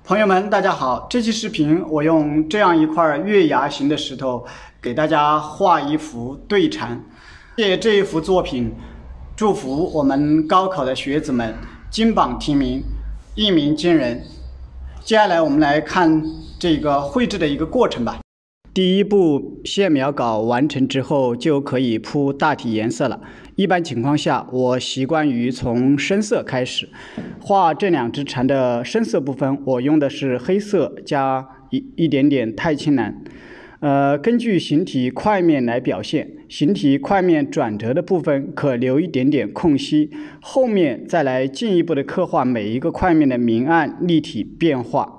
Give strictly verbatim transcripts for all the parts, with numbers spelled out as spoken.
朋友们，大家好！这期视频我用这样一块月牙形的石头给大家画一幅对蝉。借这一幅作品，祝福我们高考的学子们金榜题名，一鸣惊人。接下来我们来看这个绘制的一个过程吧。第一步，线描稿完成之后就可以铺大体颜色了。一般情况下，我习惯于从深色开始画这两只蝉的深色部分，我用的是黑色加一一点点钛青蓝。呃，根据形体块面来表现，形体块面转折的部分可留一点点空隙，后面再来进一步的刻画每一个块面的明暗立体变化。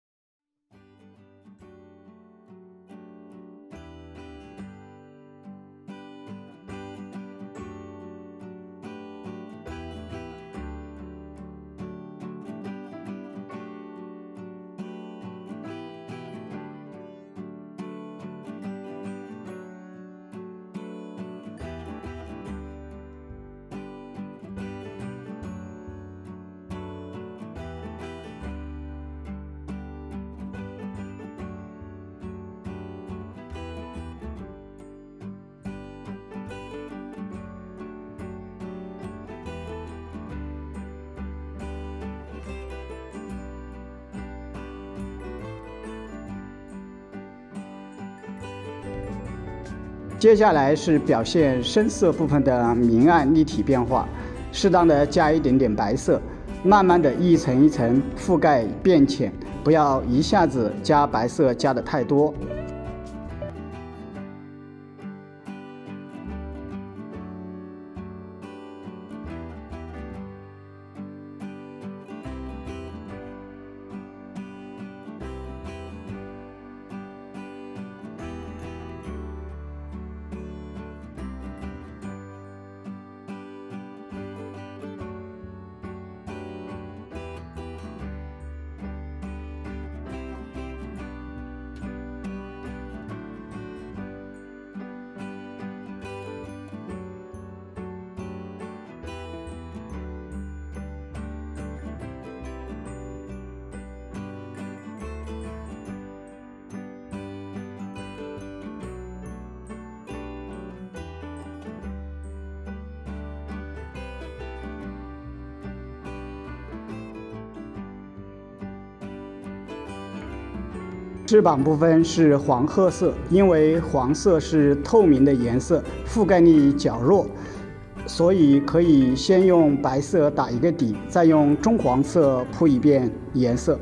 接下来是表现深色部分的明暗立体变化，适当的加一点点白色，慢慢的一层一层覆盖变浅，不要一下子加白色加的太多。翅膀部分是黄褐色，因为黄色是透明的颜色，覆盖力较弱，所以可以先用白色打一个底，再用棕黄色铺一遍颜色。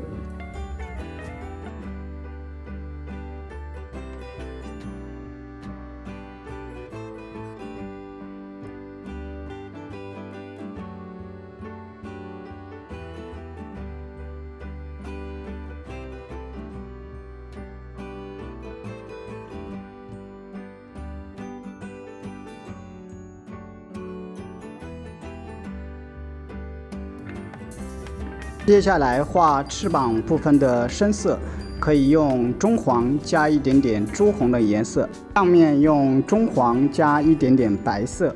接下来画翅膀部分的深色，可以用棕黄加一点点朱红的颜色，上面用棕黄加一点点白色。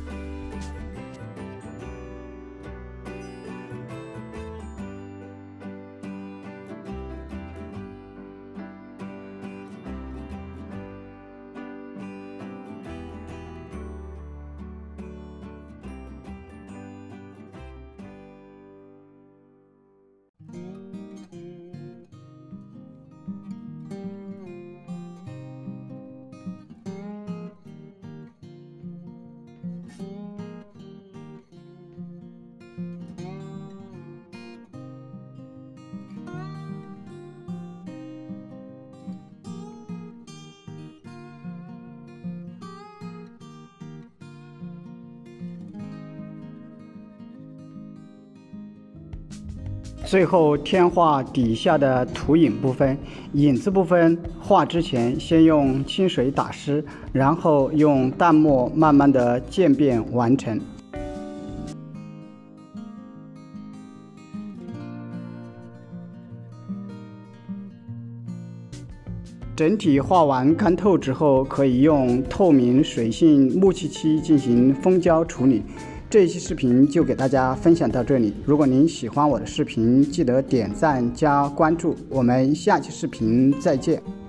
最后添画底下的图影部分，影子部分画之前先用清水打湿，然后用淡墨慢慢的渐变完成。整体画完干透之后，可以用透明水性木漆漆进行封胶处理。 这一期视频就给大家分享到这里。如果您喜欢我的视频，记得点赞加关注。我们下期视频再见。